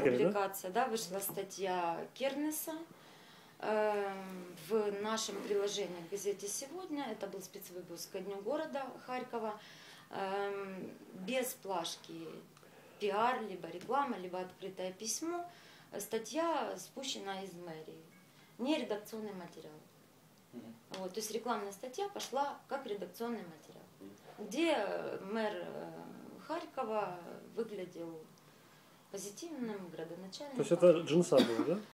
публикация, да, вышла статья Кернеса в нашем приложении в газете «Сегодня». Это был спецвыпуск ко дню города Харькова. Без плашки пиар, либо реклама, либо открытое письмо. Статья спущена из мэрии. Не редакционный материал. Вот, то есть рекламная статья пошла как редакционный материал, где мэр Харькова выглядел позитивным, градоначальным. То есть это джинса был, да?